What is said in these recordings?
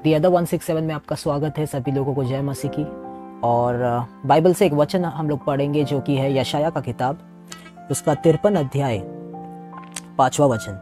The other 167 में आपका स्वागत है। सभी लोगों को जय मसीह की। और बाइबल से एक वचन हम लोग पढ़ेंगे जो कि है यशाया का किताब, उसका 53 अध्याय 5वां वचन।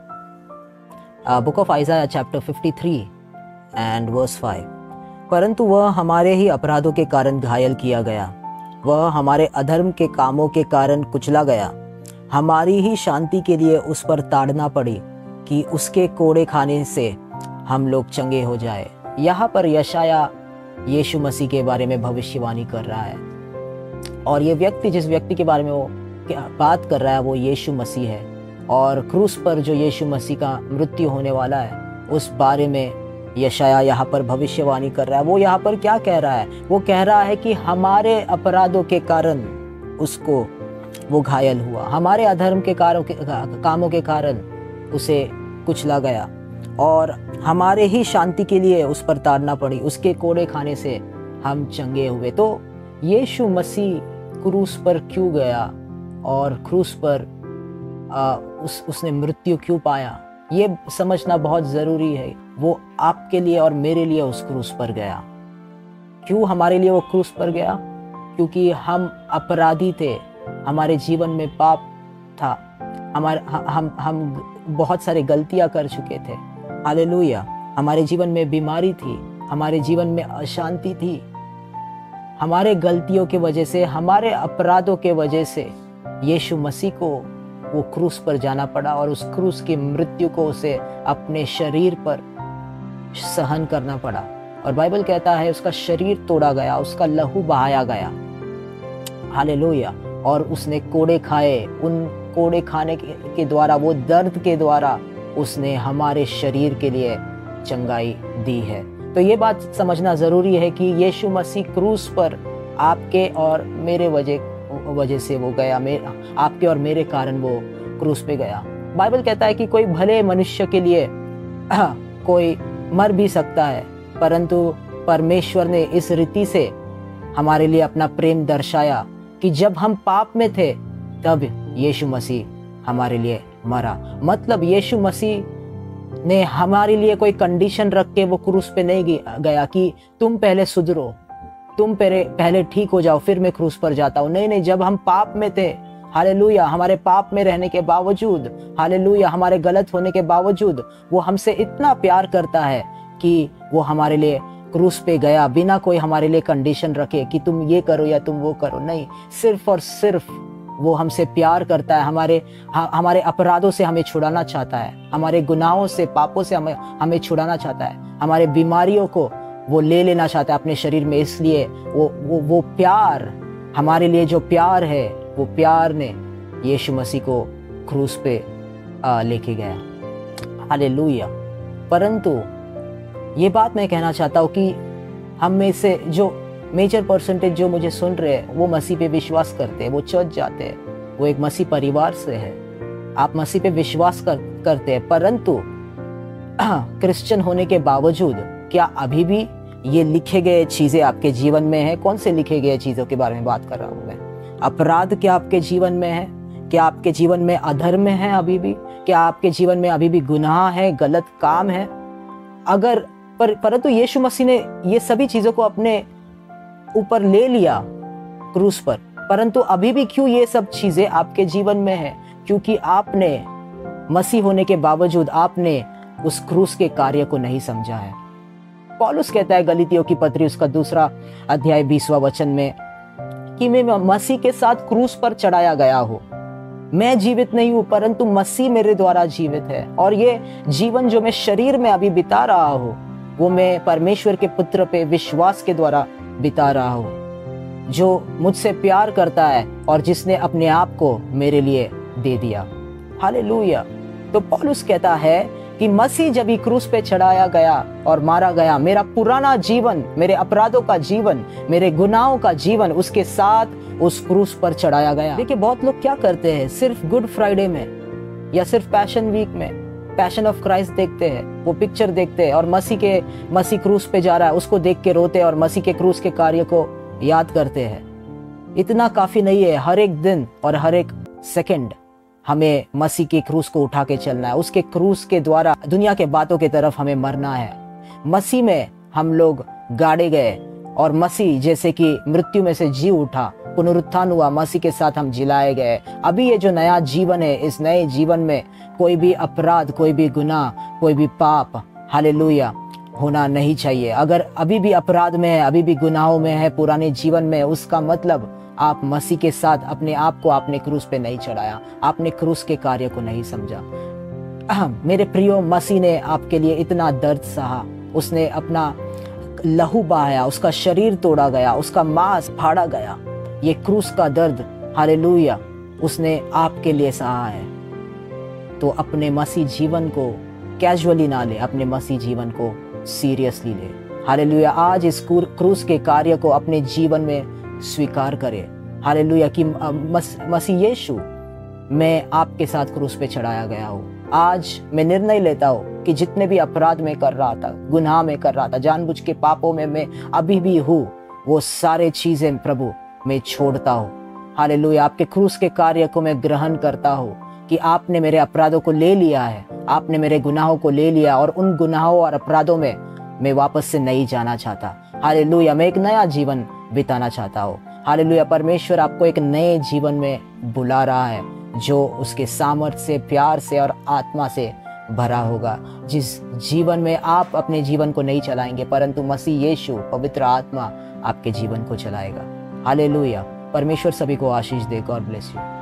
Book of Isaiah chapter 53 and verse 5। परंतु वह हमारे ही अपराधों के कारण घायल किया गया, वह हमारे अधर्म के कामों के कारण कुचला गया, हमारी ही शांति के लिए उस पर ताड़ना पड़ी कि उसके कोड़े खाने से हम लोग चंगे हो जाए। यहाँ पर यशाया यीशु मसीह के बारे में भविष्यवाणी कर रहा है, और ये व्यक्ति जिस व्यक्ति के बारे में वो बात कर रहा है वो यीशु मसीह है। और क्रूस पर जो यीशु मसीह का मृत्यु होने वाला है उस बारे में यशाया यहाँ पर भविष्यवाणी कर रहा है। वो यहाँ पर क्या कह रहा है? वो कह रहा है कि हमारे अपराधों के कारण उसको वो घायल हुआ, हमारे अधर्म के कामों के कारण उसे कुचला गया, और हमारे ही शांति के लिए उस पर ताड़ना पड़ी, उसके कोड़े खाने से हम चंगे हुए। तो यीशु मसीह क्रूस पर क्यों गया और क्रूस पर उसने मृत्यु क्यों पाया, ये समझना बहुत ज़रूरी है। वो आपके लिए और मेरे लिए उस क्रूस पर गया। क्यों हमारे लिए वो क्रूस पर गया? क्योंकि हम अपराधी थे, हमारे जीवन में पाप था, हम बहुत सारे गलतियां कर चुके थे। हालेलुया। हमारे जीवन में बीमारी थी, हमारे जीवन में अशांति थी। हमारे गलतियों की वजह से, हमारे अपराधों के वजह से यीशु मसीह को वो क्रूस पर जाना पड़ा, और उस क्रूस की मृत्यु को उसे अपने शरीर पर सहन करना पड़ा। और बाइबल कहता है उसका शरीर तोड़ा गया, उसका लहू बहाया गया। हालेलुया। और उसने कोड़े खाए, उन कोड़े खाने के द्वारा, वो दर्द के द्वारा उसने हमारे शरीर के लिए चंगाई दी है। तो ये बात समझना ज़रूरी है कि यीशु मसीह क्रूस पर आपके और मेरे वजह से वो गया, आपके और मेरे कारण वो क्रूस पे गया। बाइबल कहता है कि कोई भले मनुष्य के लिए कोई मर भी सकता है, परंतु परमेश्वर ने इस रीति से हमारे लिए अपना प्रेम दर्शाया कि जब हम पाप में थे तब यीशु मसीह हमारे लिए मरा। मतलब यीशु मसीह ने हमारे लिए कोई कंडीशन रख के वो क्रूस पे नहीं गया कि तुम पहले सुधरो, तुम पहले ठीक हो जाओ फिर मैं क्रूस पर जाता हूँ। नहीं, जब हम पाप में थे, हालेलुया, हमारे पाप में रहने के बावजूद, हालेलुया, हमारे गलत होने के बावजूद वो हमसे इतना प्यार करता है कि वो हमारे लिए क्रूस पे गया, बिना कोई हमारे लिए कंडीशन रखे कि तुम ये करो या तुम वो करो। नहीं, सिर्फ और सिर्फ वो हमसे प्यार करता है, हमारे अपराधों से हमें छुड़ाना चाहता है, हमारे गुनाहों से, पापों से हमें छुड़ाना चाहता है, हमारे बीमारियों को वो ले लेना चाहता है अपने शरीर में। इसलिए वो प्यार, हमारे लिए जो प्यार है, वो प्यार ने यीशु मसीह को क्रूस पे लेके गया। हालेलुया। परंतु ये बात मैं कहना चाहता हूँ कि हम में से जो मेजर परसेंटेज जो मुझे सुन रहे हैं वो मसीह पे विश्वास करते हैं, वो चर्च जाते हैं, वो एक मसीह परिवार से है, आप मसीह पे विश्वास करते हैं, परंतु क्रिश्चियन होने के बावजूद क्या अभी भी ये लिखे गए चीज़ें आपके जीवन में है? कौन से लिखे गए चीज़ों के बारे में बात कर रहा हूँ मैं? अपराध क्या आपके जीवन में है? क्या आपके जीवन में अधर्म है अभी भी? क्या आपके जीवन में अभी भी गुनाह है, गलत काम है? अगर परंतु यीशु मसीह ने ये सभी चीज़ों को अपने ऊपर ले लिया क्रूस पर, परंतु अभी भी क्यों ये सब चीजें आपके जीवन में है? क्योंकि आपने मसीह होने के बावजूद आपने उस क्रूस के कार्य को नहीं समझा है। पौलुस कहता है गलीतियों की पत्री उसका 2 अध्याय 20वां वचन में कि मैं मसीह के साथ क्रूस पर चढ़ाया गया हूँ, मैं जीवित नहीं हूँ परंतु मसीह मेरे द्वारा जीवित है, और ये जीवन जो मैं शरीर में अभी बिता रहा हूँ वो मैं परमेश्वर के पुत्र पे विश्वास के द्वारा बिता रहा हूँ, जो मुझसे प्यार करता है और जिसने अपने आप को मेरे लिए दे दिया। हालेलुया। तो पौलुस कहता है कि मसीह जब ही क्रूस पे चढ़ाया गया और मारा गया, मेरा पुराना जीवन, मेरे अपराधों का जीवन, मेरे गुनाहों का जीवन उसके साथ उस क्रूस पर चढ़ाया गया। देखिए बहुत लोग क्या करते हैं, सिर्फ गुड फ्राइडे में या सिर्फ पैशन वीक में पैशन ऑफ क्राइस्ट देखते हैं, वो पिक्चर देखते हैं और मसीह क्रूस पे जा रहा है उसको देख के रोते हैं और मसीह के क्रूस के कार्य को याद करते हैं। इतना काफी नहीं है। हर एक दिन और हर एक सेकंड हमें मसीह के क्रूस को उठा के चलना है। उसके क्रूस के द्वारा दुनिया के बातों की तरफ हमें मरना है। मसीह में हम लोग गाड़े गए और मसीह जैसे कि मृत्यु में से जी उठा, पुनरुत्थान हुआ, मसीह के साथ हम जिलाए गए। अभी ये जो नया जीवन है, इस नए जीवन में कोई भी अपराध, कोई भी गुनाह, कोई भी पाप, हालेलुया, होना नहीं चाहिए। अगर अभी भी अपराध में है, अभी भी गुनाहों में है, पुराने जीवन में, उसका मतलब आप मसीह के साथ अपने आप को आपने क्रूस पे नहीं चढ़ाया, आपने क्रूस के कार्य को नहीं समझा। मेरे प्रियो, मसीह ने आपके लिए इतना दर्द सहा, उसने अपना लहू बहाया, उसका शरीर तोड़ा गया, उसका मांस फाड़ा गया। ये क्रूस का दर्द, हालेलुया, उसने आपके लिए सहा है। तो अपने मसीह जीवन को कैजुअली ना ले, अपने मसीह जीवन को सीरियसली ले। हालेलुया, आज इस क्रूस के कार्य को अपने जीवन में स्वीकार करे। हालेलुया कि मसीह यीशु, मैं आपके साथ क्रूस पे चढ़ाया गया हूँ। आज मैं निर्णय लेता हूँ कि जितने भी अपराध में कर रहा था, गुनाह में कर रहा था, जानबूझ के पापों में मैं अभी भी हूँ, वो सारे चीजें प्रभु मैं छोड़ता हूँ। हालेलुया, आपके क्रूस के कार्य को मैं ग्रहण करता हूँ कि आपने मेरे अपराधों को ले लिया है, आपने मेरे गुनाहों को ले लिया और उन गुनाहों और अपराधों में मैं वापस से नहीं जाना चाहता। हालेलुया, मैं एक नया जीवन बिताना चाहता हूँ। हालेलुया, परमेश्वर आपको एक नए जीवन में बुला रहा है, जो उसके सामर्थ्य से, प्यार से और आत्मा से भरा होगा। जिस जीवन में आप अपने जीवन को नहीं चलाएंगे, परंतु मसीह यीशु, पवित्र आत्मा आपके जीवन को चलाएगा। हालेलुया, परमेश्वर सभी को आशीष दे। God bless you.